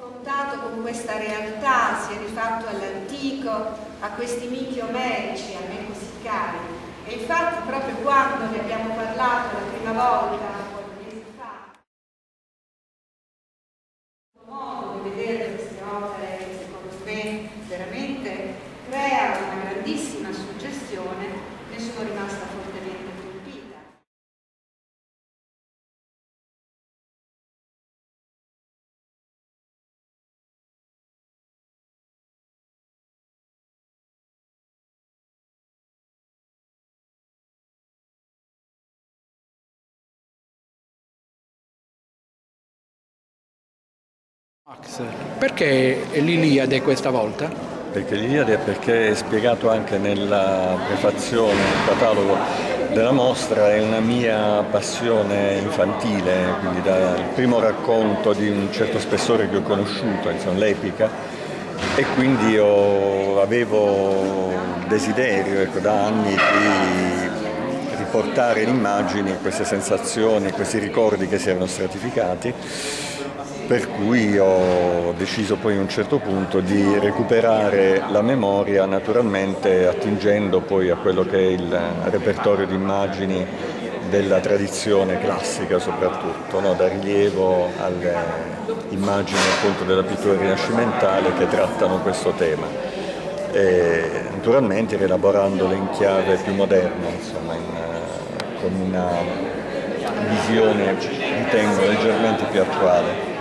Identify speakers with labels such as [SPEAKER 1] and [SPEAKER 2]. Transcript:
[SPEAKER 1] confrontato con questa realtà, si è rifatto all'antico, a questi miti omerici, a me così cari. E infatti proprio quando ne abbiamo parlato la prima volta, qualche mese fa, modo di vedere queste opere, secondo me, veramente crea una grandissima suggestione, ne sono rimasta fortemente colpita.
[SPEAKER 2] Max, perché l'Iliade questa volta?
[SPEAKER 3] Perché l'Iliade, perché è spiegato anche nella prefazione, nel catalogo della mostra, è una mia passione infantile, quindi dal primo racconto di un certo spessore che ho conosciuto, insomma l'epica, e quindi avevo il desiderio, ecco, da anni di riportare in immagini queste sensazioni, questi ricordi che si erano stratificati. Per cui ho deciso poi a un certo punto di recuperare la memoria, naturalmente attingendo poi a quello che è il repertorio di immagini della tradizione classica soprattutto, no? Da rilievo alle immagini appunto della pittura rinascimentale che trattano questo tema. E naturalmente rielaborandole in chiave più moderna, insomma, con una visione, ritengo, leggermente più attuale.